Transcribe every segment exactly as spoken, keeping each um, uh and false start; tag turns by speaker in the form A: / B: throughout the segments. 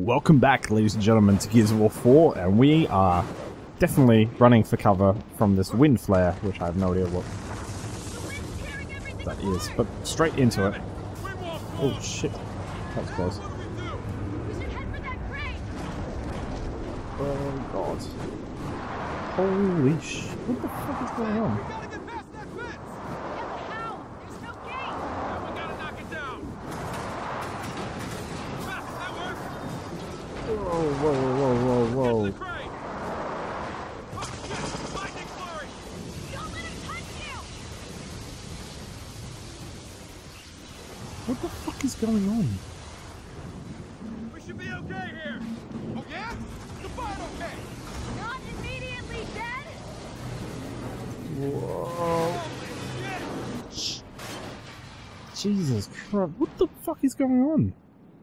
A: Welcome back, ladies and gentlemen, to Gears of War four, and we are definitely running for cover from this wind flare, which I have no idea what that is, but straight into it. Oh shit, that was close. Oh god. Holy sh... what the fuck is going on? Whoa, whoa, whoa, whoa, whoa. What the fuck is going on?
B: We should be okay here. Oh yeah? You're fine, okay?
C: Not immediately, Dad.
A: Whoa. Jesus Christ, what the fuck is going on?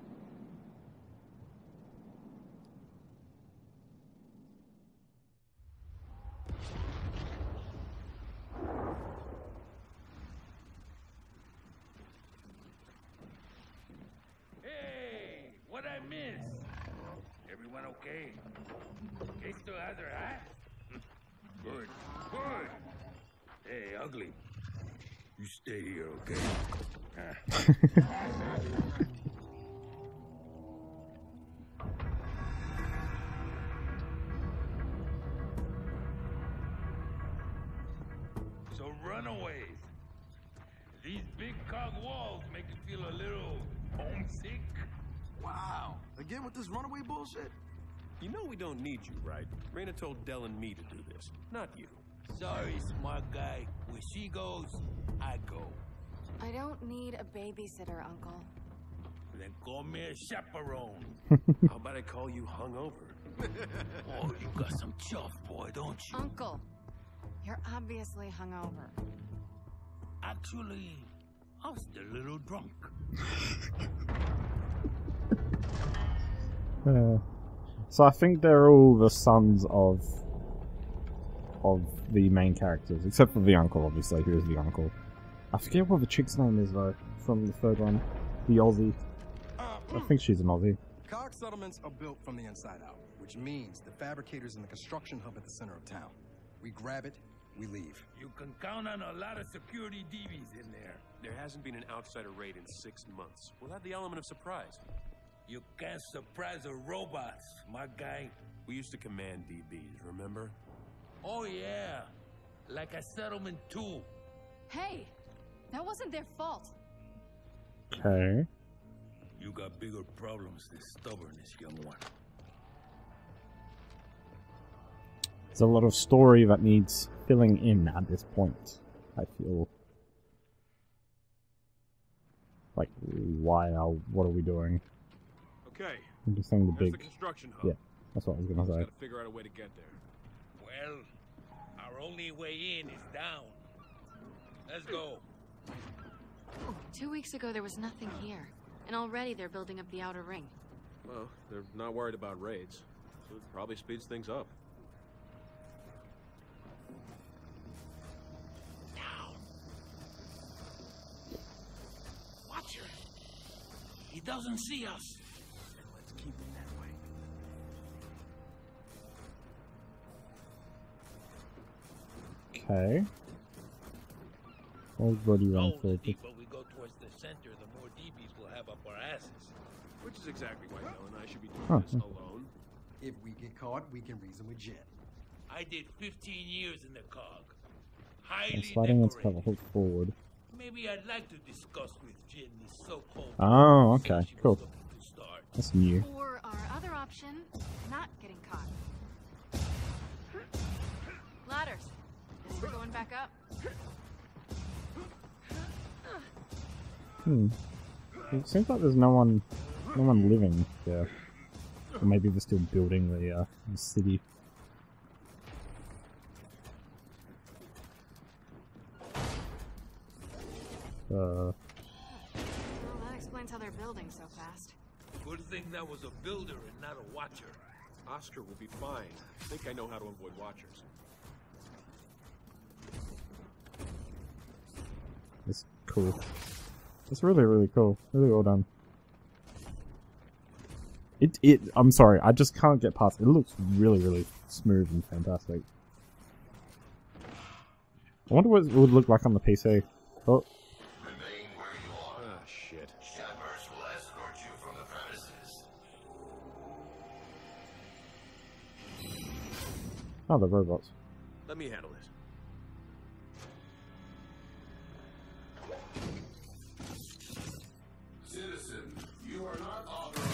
B: What I miss? Everyone okay? Kate still has her hat? Good, good. Hey, ugly. You stay here, okay? So runaways. These big cog walls make you feel a little homesick.
D: Wow. Again with this runaway bullshit?
E: You know we don't need you, right? Raina told Del and me to do this, not you.
B: Sorry, smart guy. Where she goes, I go.
C: I don't need a babysitter, Uncle.
B: Then call me a chaperone.
E: How about I call you hungover?
B: Oh, you got some chuff, boy, don't you?
C: Uncle, you're obviously hungover.
B: Actually, I was still a little drunk.
A: Uh, so I think they're all the sons of of the main characters, except for the uncle, obviously, who is the uncle. I forget what the chick's name is, though, from the third one. The Aussie. I think she's an Aussie.
D: Cog settlements are built from the inside out, which means the fabricators in the construction hub at the center of town. We grab it, we leave.
B: You can count on a lot of security D Bs in there.
E: There hasn't been an outsider raid in six months. We'll have the element of surprise.
B: You can't surprise the robots, my guy.
E: We used to command D Bs, remember?
B: Oh yeah, like a settlement too.
C: Hey, that wasn't their fault.
A: Okay.
B: You got bigger problems than stubbornness, young one.
A: There's a lot of story that needs filling in at this point, I feel. Like, why are, what are we doing?
E: Okay.
A: I'm just saying the
E: There's
A: big...
E: the construction hub.
A: Yeah, that's what I was gonna say.
E: Gotta figure out a way to get there.
B: Well, our only way in is down. Let's go.
C: Two weeks ago, there was nothing here. And already they're building up the outer ring.
E: Well, they're not worried about raids, so it probably speeds things up.
B: Down. Watch her. He doesn't see us.
D: Let's keep it that way.
A: Okay. Everybody run
B: Oh,
A: for
B: the
A: it.
B: deeper we go towards the center, the more D Bs we'll have up our asses.
E: Which is exactly why Del and I should be doing
A: Huh.
E: this alone.
D: If we get caught, we can reason with Jen.
B: I did fifteen years in the cog.
A: And
B: Highly
A: sliding into cover,
B: decorated.
A: hook forward.
B: Maybe I'd like to discuss with Jin this so-called...
A: Oh, okay,
B: conversation she
A: cool.
B: was looking to start.
A: That's new.
C: Or our other option, not getting caught. Ladders. Guess we're going back up.
A: Hmm. It seems like there's no one, no one living there. Or maybe they're still building the, uh, the city. Uh,
C: Well, that explains how they're building so fast.
B: Good thing that was a builder and not a watcher.
E: Oscar will be fine. I think I know how to avoid watchers.
A: It's cool. It's really, really cool. Really well done. It, it, I'm sorry, I just can't get past it. It looks really, really smooth and fantastic. I wonder what it would look like on the P C. Oh.
E: Remain where you are. Ah, shit.
F: Shepherds will escort you from the premises.
A: Oh, the robots.
E: Let me handle this.
F: Citizen, you are not authorized.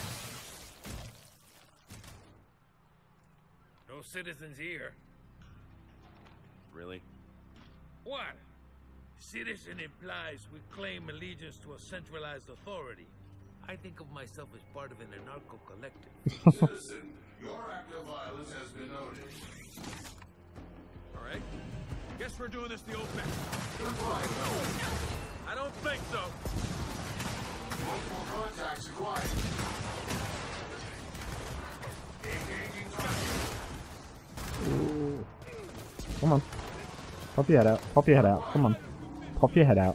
B: No citizens here.
E: Really?
B: What? Citizen implies we claim allegiance to a centralized authority. I think of myself as part of an anarcho collective.
F: Citizen, your act of violence has been noted.
E: All right. Guess we're doing this the old-fashioned. I don't think so.
F: Multiple contacts acquired. Engaging target.
A: Ooh. Come on. Pop your head out. Pop your head out. Come on. Pop your head out.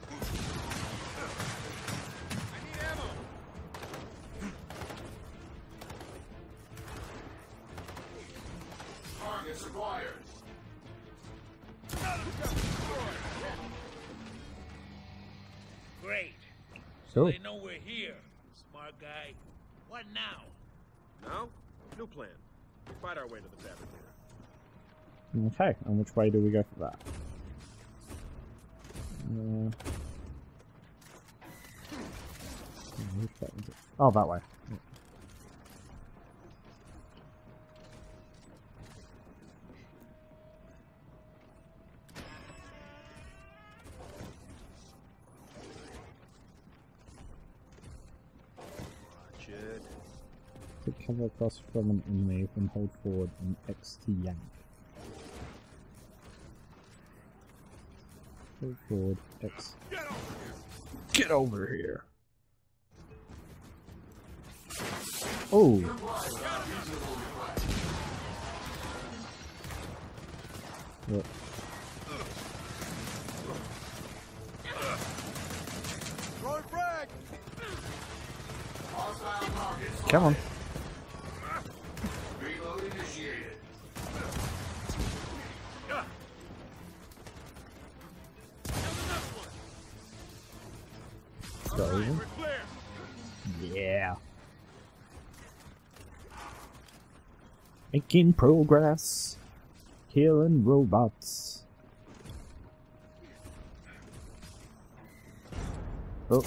F: Targets acquired.
B: Great. So
A: Cool.
B: they know we're here. Smart guy. What now?
E: Now, new plan. We fight our way to the fabricator.
A: Okay, and which way do we go for that? Uh, which way is it? Oh, that way.
E: Watch it.
A: To cover across from an enemy, then hold forward and X to yank. Hold forward, X. Get over here! Oh! What?
E: Throwing frag!
F: Hostile targets.
A: Come on.
F: Reload initiated.
A: Go over.
E: We're clear.
A: Yeah. Making progress. Killing robots. Oh.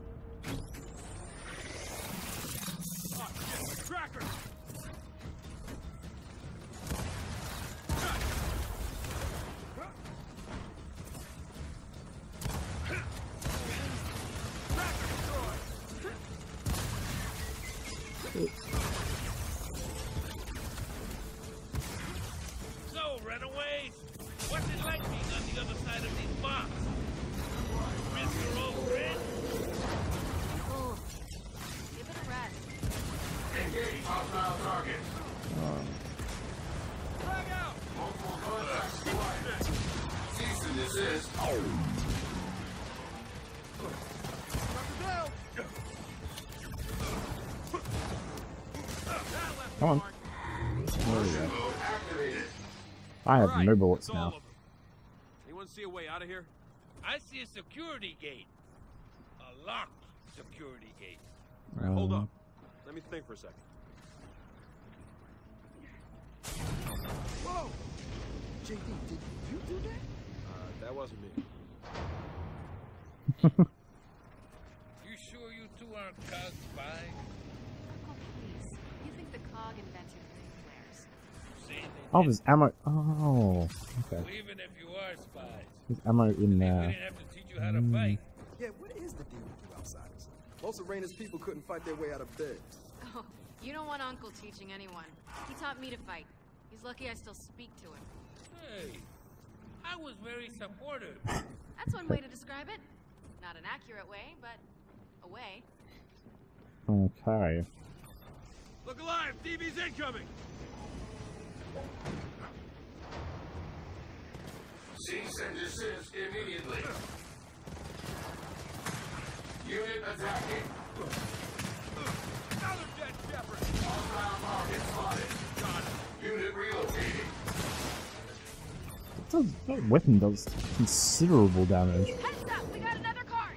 E: Tracker!
B: So, runaways, what's it like being on the other side of these bombs? Risk your own grid?
C: Oh, give it a rest.
F: Engage hostile target.
E: Frag out!
F: Multiple contacts acquired. Cease and desist.
A: Come on. There we go.
F: Mode activated.
A: I have
E: Right,
A: no bullets
E: it's all
A: now.
E: of them. Anyone see a way out of here?
B: I see a security gate. A locked security gate.
E: All right, hold
A: Um,
E: up. Let me think for a second.
D: Whoa! J D, did you do that?
E: Uh, that wasn't me.
B: You sure you two aren't cog spies?
C: Oh, please. You think the cog invented ring flares?
B: Say they
A: Oh,
B: did.
A: there's ammo. Oh, okay.
B: Well, even if you are spies,
A: There's ammo in
B: we
A: there.
B: didn't have to teach you how to
A: Mm.
B: fight.
D: Yeah, what is the deal with you outsiders? Most of Raina's people couldn't fight their way out of bed.
C: Oh, you don't want Uncle teaching anyone. He taught me to fight. He's lucky I still speak to him.
B: Hey, I was very supportive.
C: That's one way to describe it. Not an accurate way, but a way.
A: Okay.
E: Look alive! D V's incoming!
F: Cease and desist immediately. Unit attacking.
E: Now they're dead!
A: does, that weapon does considerable damage.
C: Heads up, we got another card.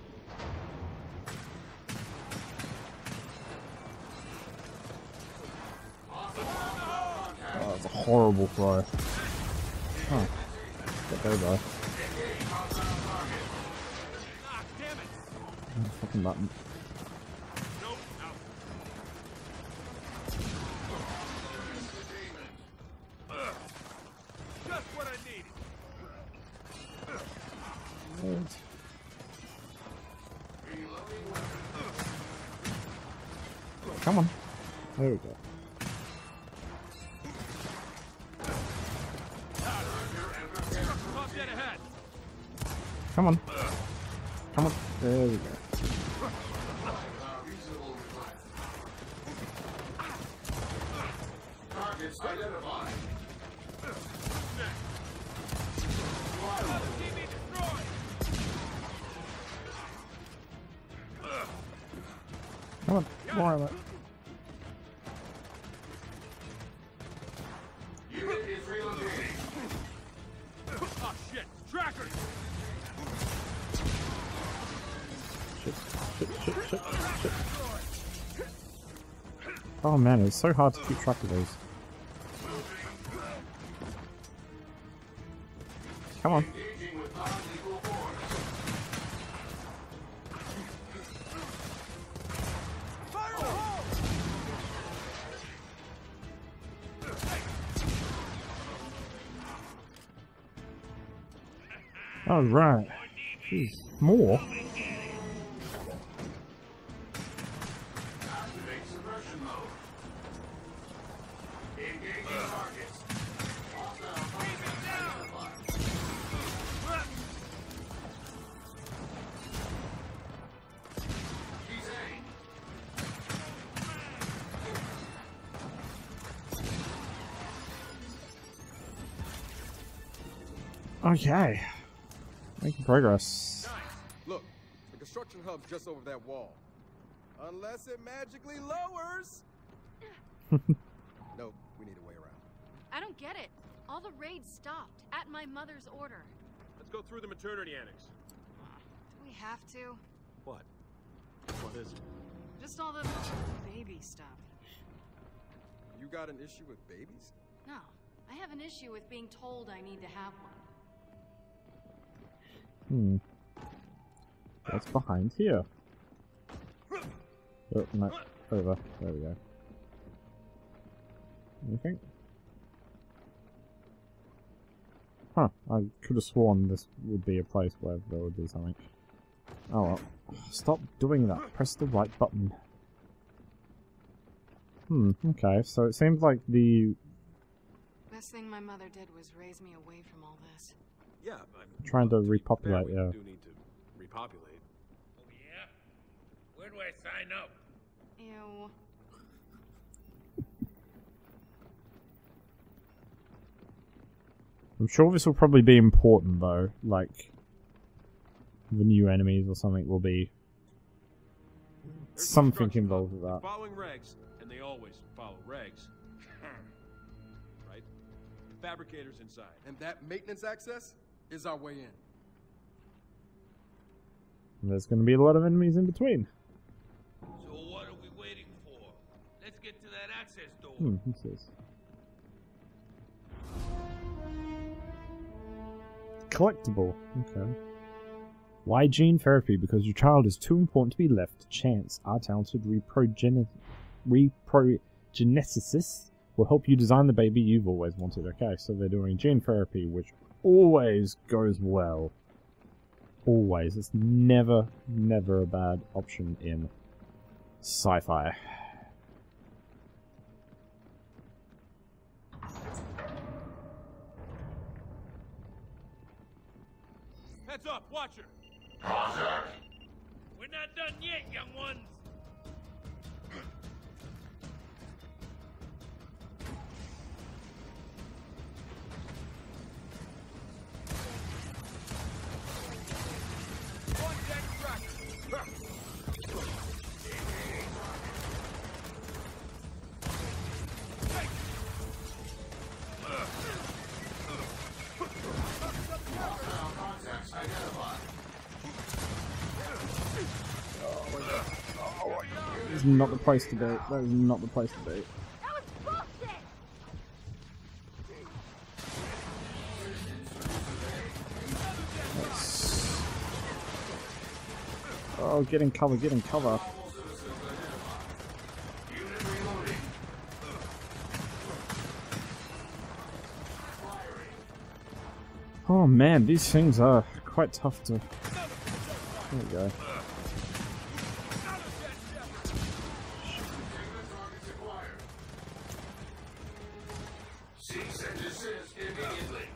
A: Oh, that's a horrible throw. Oh, get there, guy.
E: Ah, damn it!
A: Oh, fucking button.
E: Nope, out. Ugh. Just what I needed.
A: Right. Come on. There we go.
E: Top dead ahead.
A: Come on. Come on. There we go.
F: Targets identified.
E: T V destroyed.
A: Come on. More of it.
F: Unit is relocating.
E: Oh shit! Trackers!
A: Shit, shit, shit, shit, shit. Oh man, it's so hard to keep track of those. Come on.
F: Engaging with non-lethal force.
E: Fire in the hole!
A: Oh right. Jeez. More?
F: Activate suppression mode. Engaging targets. Hostile targets identified. He's aimed.
A: Okay. Making progress.
D: Look, the construction hub's just over that wall. Unless it magically lowers. Nope, we need a way around.
C: I don't get it. All the raids stopped at my mother's order.
E: Let's go through the maternity annex.
C: Do we have to?
E: What? What is it?
C: Just all the baby stuff.
D: You got an issue with babies?
C: No, I have an issue with being told I need to have one.
A: Hmm. What's behind here? Oh, no. Over. There we go. Anything? Huh. I could have sworn this would be a place where there would be something. Oh well. Stop doing that. Press the right button. Hmm. Okay. So it seems like the...
C: Best thing my mother did was raise me away from all this.
E: Yeah, but
A: Trying to
E: well, be
A: repopulate,
E: fair,
A: yeah.
E: We do need to repopulate.
B: Oh, yeah? Where do I sign up?
C: Ew.
A: I'm sure this will probably be important though. Like, the new enemies or something will be
E: There's
A: something
E: construction
A: involved
E: hub.
A: with that.
E: They're following regs, and they always follow regs, right? Fabricators inside.
D: And that maintenance access is our way in.
A: And there's going to be a lot of enemies in between.
B: So what are we waiting for? Let's get to that access door.
A: Hmm, what's this? Collectible. Okay. Why gene therapy? Because your child is too important to be left to chance. Our talented reprogeni- reprogeneticists will help you design the baby you've always wanted. Okay, so they're doing gene therapy, which always goes well. Always. It's never, never a bad option in sci-fi.
E: Heads up, watcher!
F: Contact.
B: We're not done yet, young ones.
E: One dead tracker! Hey!
A: not the place to be. That is not the place to be.
C: That was bullshit!
A: Oh, get in cover, get in cover. Oh man, these things are quite tough to... There we go.
F: Cease and desist immediately.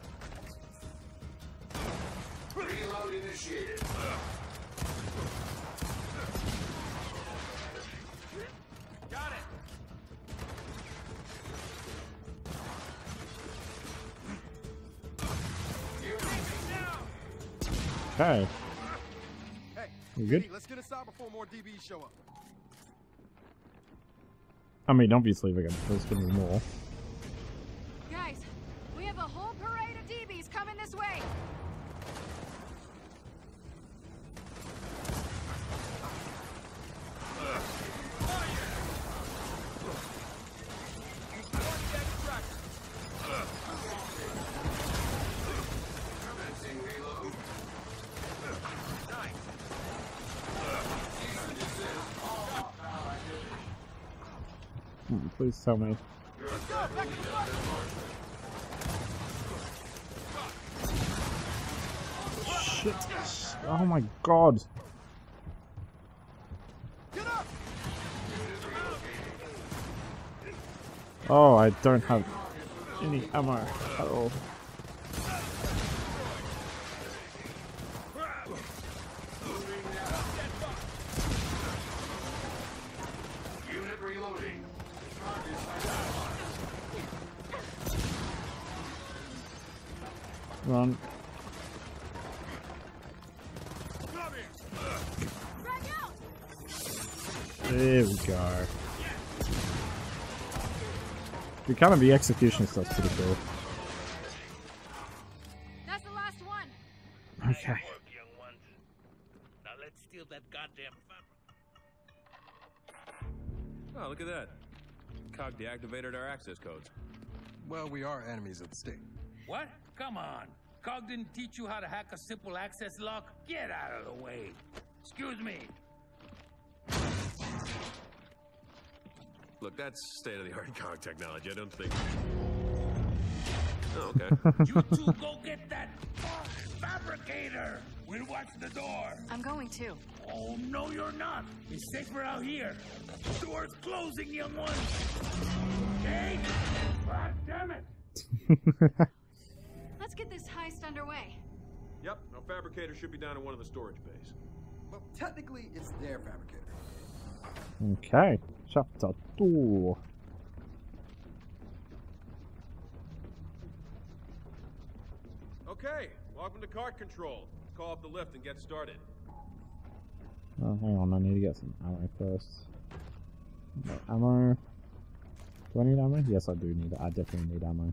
F: Reload initiated.
E: Got it.
A: Okay.
D: Hey,
A: You good?
D: Diddy, let's get inside before more D Bs show up.
A: I mean, obviously we're gonna, there's gonna be more.
C: Guys, we have a whole parade of D Bs coming this way!
A: Hmm, please tell me. Shit. Oh my god. Oh, I don't have any ammo at all.
F: Unit reloading.
A: Run. There we go. The kind of the execution stuff's pretty cool.
C: That's the last one!
A: Okay.
B: Work, young ones. Now let's steal that goddamn fabric.
E: Oh, look at that. Cog deactivated our access codes.
D: Well, we are enemies of the state.
B: What? Come on. Cog didn't teach you how to hack a simple access lock? Get out of the way. Excuse me.
E: Look, that's state-of-the-art cog technology. I don't think... Oh, okay.
B: You two go get that fabricator. We'll watch the door.
C: I'm going too.
B: Oh, no, you're not. It's safer out here. Door's closing, young one. Okay? God damn it.
C: Let's get this heist underway.
E: Yep, our fabricator should be down in one of the storage bays.
D: Well, technically, it's their fabricator.
A: Okay. Chapter two.
E: Okay, welcome to cart control. Call up the lift and get started.
A: Oh, hang on, I need to get some ammo first. No, ammo. Do I need ammo? Yes, I do need it. I definitely need ammo.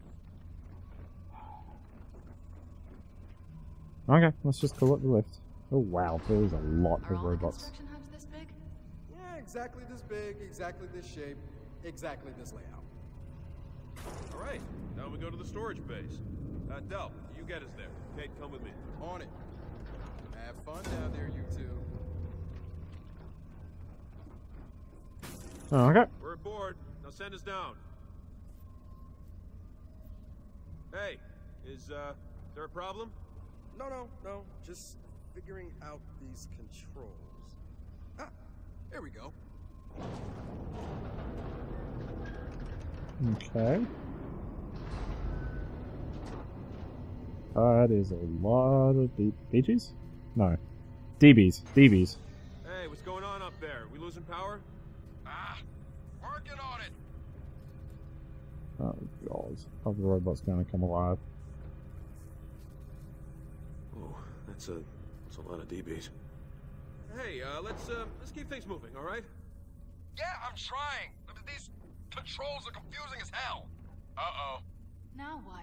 A: Okay, let's just call it the lift. Oh wow, there is a lot
C: Are
A: of
C: all the
A: robots.
C: construction hubs this big?
D: Yeah, exactly this big, exactly this shape, exactly this layout.
E: All right, now we go to the storage base. Uh, Del, you get us there. Kate, come with me.
D: On it. Have fun down there, you two.
A: Oh, okay.
E: We're aboard. Now send us down. Hey, is, uh, there a problem?
D: No, no, no. Just figuring out these controls. Ah, there we go.
A: Okay. That is a lot of D BGs? No. D Bs. D Bs.
E: Hey, what's going on up there? We losing power?
D: Ah, working on it.
A: Oh god. Are the robots gonna come alive?
E: Oh, that's a that's a lot of D Bs. Hey, uh, let's uh, let's keep things moving, all right?
D: Yeah, I'm trying. These controls are confusing as hell. Uh-oh.
C: Now what?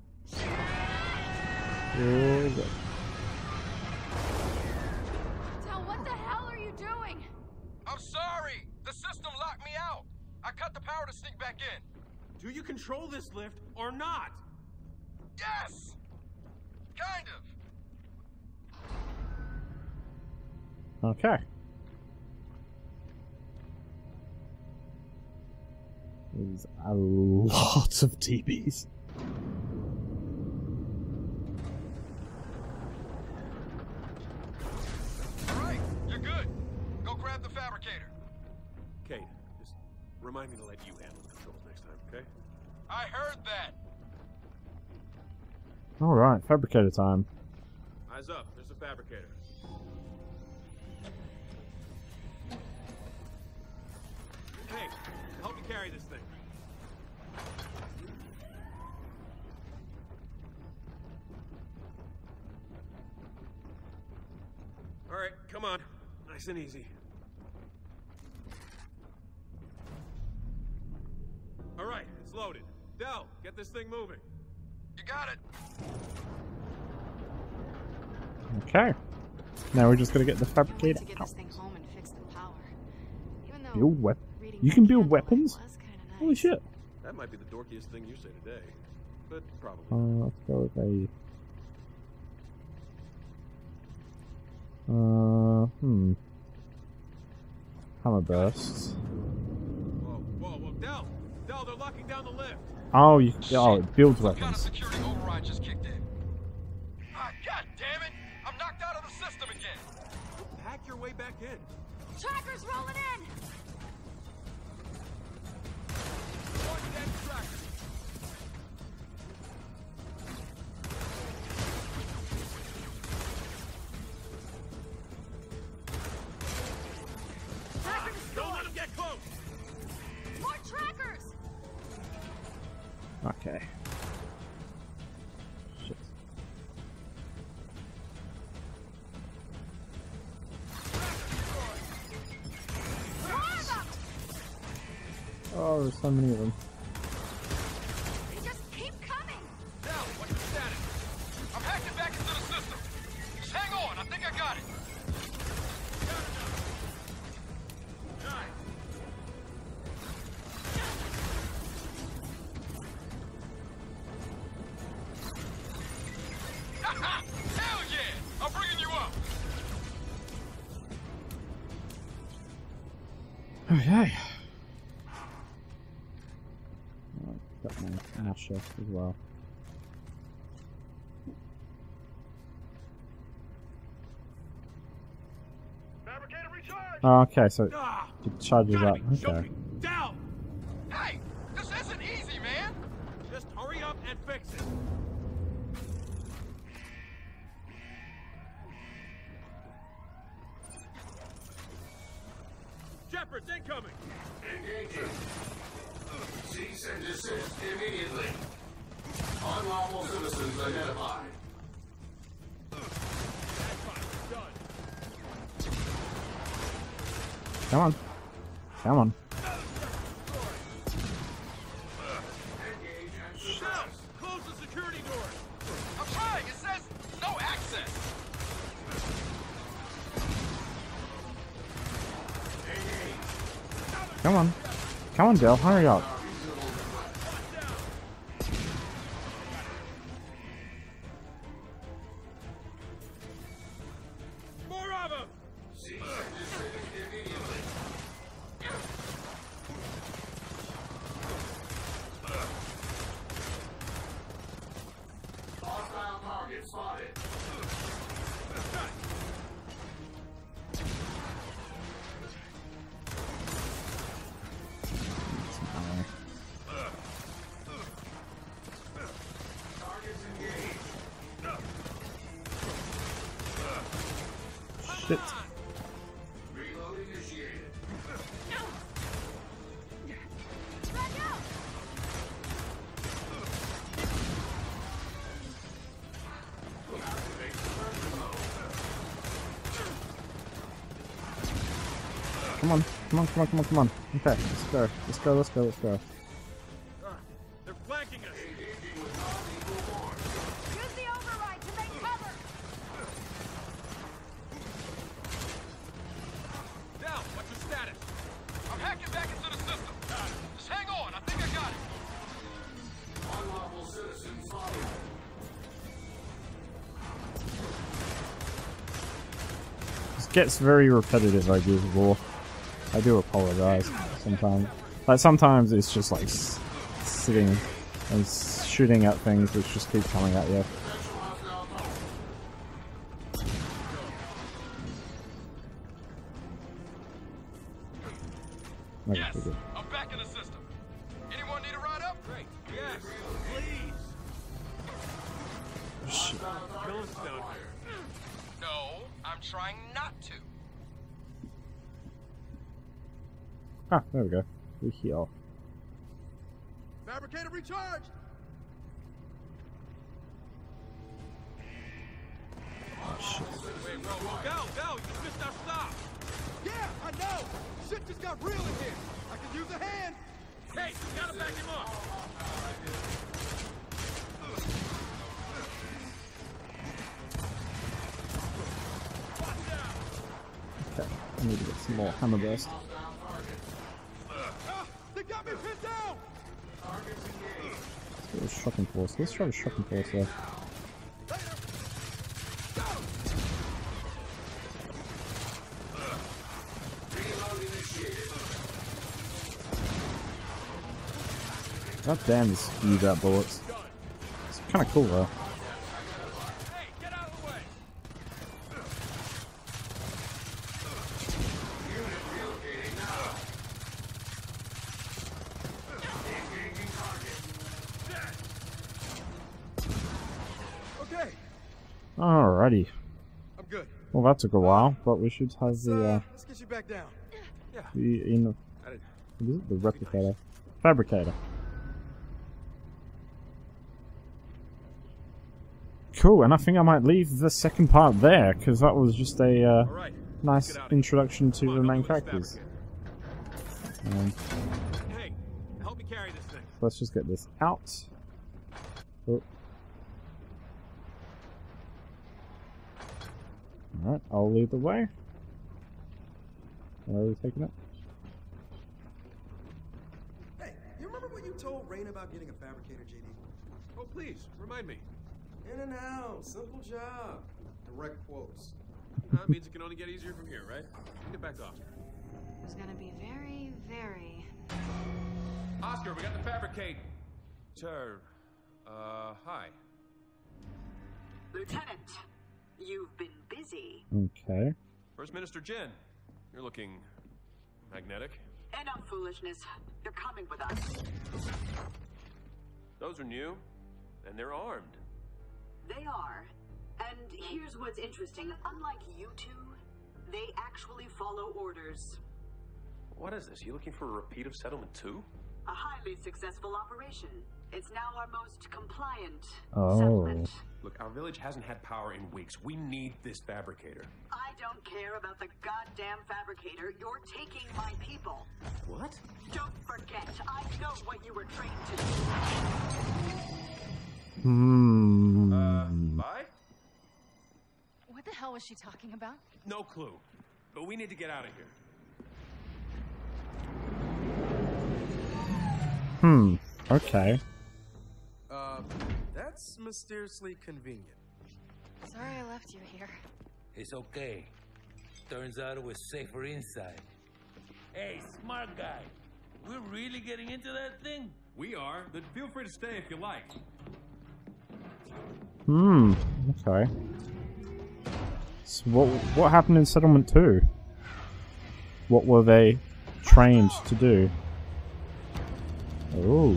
A: Oh, god.
C: Del, what the hell are you doing?
D: I'm sorry. The system locked me out. I cut the power to sneak back in.
E: Do you control this lift or not?
D: Yes! Kind of.
A: Okay. There's a lot of T Bs.
D: All right, you're good. Go grab the fabricator.
E: Kate, just remind me to let you handle the controls next time, okay?
D: I heard that.
A: Alright, fabricator time.
E: Eyes up, there's a fabricator. Hey, help me carry this thing. All right, come on. Nice and easy. All right, it's loaded. Del, get this thing moving.
D: You got it.
A: Okay. Now we're just gonna get the
C: Can't wait
A: fabricator
C: to get
A: out.
C: this thing home and fix the power. Even though
A: Build wep-
C: reading
A: You
C: that
A: can build
C: candle light
A: weapons?
C: was kinda nice.
A: Holy shit.
E: That might be the dorkiest thing you say today, but probably.
A: Uh, let's go with a... Uh, hmm. Hammer bursts.
E: Whoa, whoa, whoa, Del! Del, they're locking down the lift!
A: Oh, you, oh, it builds
D: Some kind of
A: weapons.
D: security override just kicked in. Ah, God damn it! I'm knocked out of the system again.
E: Hack your way back in.
C: Trackers rolling in!
E: One dead tracker.
C: Trackers
E: Don't let
C: destroyed!
E: him get close!
C: More trackers!
A: Okay. Shit.
C: More of them!
A: Oh, there's so many of them.
C: They just keep coming!
D: Now, what's the status? I'm hacking back into the system. Just hang on, I think I got it. Hell yeah! I'm bringing you up.
A: Okay. Oh, got my Asher as well.
E: Fabricator recharge!
A: Oh, okay, so
E: Ah,
A: it charges
E: gotta
A: up.
E: be
A: Okay.
E: joking. Del!
D: Hey, this isn't easy, man.
E: Just hurry up and fix it. Shepard's incoming!
F: Engaging. Cease and desist immediately. Unlawful citizens identified.
E: That's fine, done.
A: Come on. Come on.
F: Engage and
E: Del,
F: suppress.
E: close the security doors!
D: I'm trying. It says no access.
A: Come on. Come on, Del. Hurry up.
E: More of them!
F: Cease and desist immediately. Hostile target spotted. Targets engaged.
A: Shit.
F: Reload initiated.
C: Back out!
F: Activate suppression mode.
A: Come on. Come on, come on, come on, come on. Okay, let's go. Let's go, let's go, let's go.
E: Ah, they're flanking us!
F: Engaging with non-lethal force.
C: Use the override to make cover!
E: Del, what's your status?
D: I'm
E: hacking back into the system. Just hang on, I think I got it.
F: Unlawful citizens follow.
A: This gets very repetitive, I do, War. I do apologize sometimes. Like, sometimes it's just like s sitting and s shooting at things which just keep coming at you. Okay,
E: Yes,
A: we're good.
E: I'm back in the system. Anyone need a ride up? Great. Yes, please.
A: Shit.
E: Kill us down here. No, I'm trying not to.
A: Ah, there we go. We heal.
D: Fabricator recharged!
A: Oh, shit.
E: Wait, bro, bro, Gal, Gal, you just missed our stop.
D: Yeah, I know! Shit just got real in here! I could use a hand!
E: Hey, you gotta back him up. Watch out.
A: Okay, I need to get some more hammer burst.
D: Ah, they got me pinned down!
A: Let's go with shocking force. Let's try the shocking force there. God damn, this speed out bullets. It's kind of cool though.
E: Hey, get out of the way.
D: Okay,
A: Alrighty.
D: I'm good.
A: Well, that took a while, but we should have
D: Let's,
A: the
D: uh,
A: uh,
D: let's get you back down.
A: the in what is it? The replicator, fabricator. Cool, and I think I might leave the second part there because that was just a uh,
E: All right.
A: nice
E: Get out of here.
A: introduction to
E: Come on,
A: the
E: help
A: main
E: me with this
A: characters.
E: fabricator.
A: Um,
E: Hey, help me carry this thing.
A: let's just get this out. Oh. Alright, I'll lead the way. Where are we taking it?
D: Hey, you remember what you told Rain about getting a fabricator, J D?
E: Oh, please, remind me.
D: In and out, simple job. Direct quotes.
E: That means it can only get easier from here, right? Get back to Oscar.
C: It was gonna be very, very...
E: Oscar, we got the fabricate. Sir, uh, hi.
G: Lieutenant, you've been busy.
A: Okay.
E: First Minister Jin, you're looking magnetic.
G: Enough foolishness. You're coming with us.
E: Those are new, and they're armed.
G: They are. And here's what's interesting. Unlike you two, they actually follow orders.
E: What is this? You looking for a repeat of Settlement two?
G: A highly successful operation. It's now our most compliant
A: Oh.
G: settlement.
E: Look, our village hasn't had power in weeks. We need this fabricator.
G: I don't care about the goddamn fabricator. You're taking my people.
E: What?
G: Don't forget, I know what you were trained to do.
A: Hmm.
E: Uh, bye?
C: What the hell was she talking about?
E: No clue. But we need to get out of here.
A: Hmm. Okay.
D: Uh, that's mysteriously convenient.
C: Sorry I left you here.
B: It's okay. Turns out it was safer inside. Hey, smart guy. We're really getting into that thing?
E: We are, but feel free to stay if you like.
A: Hmm. Okay. So what what happened in Settlement two? What were they trained to do? Oh.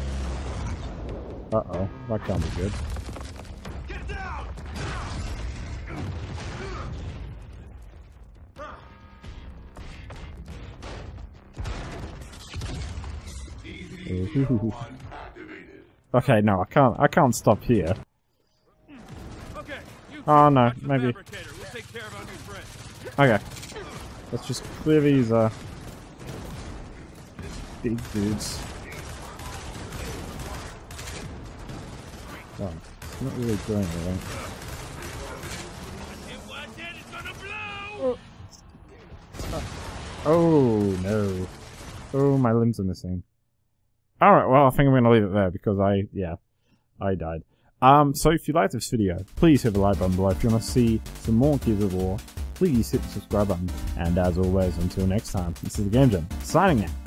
A: Uh oh. That can't be good.
E: Get down!
A: Ooh.
F: Activated.
A: Okay, no, I can't. I can't stop here.
E: Okay, you
A: Oh, no,
E: watch the
A: maybe-
E: fabricator. We'll take care of our new friend.
A: Okay. Let's just clear these uh big dudes. Oh, it's not really doing anything.
B: Hey, watch it, it's gonna blow!
A: Oh no. Oh, my limbs are missing. Alright, well, I think I'm going to leave it there because I, yeah, I died. Um, so if you liked this video, please hit the like button below. If you want to see some more Gears of War, please hit the subscribe button. And as always, until next time, this is the Game Gen, signing out.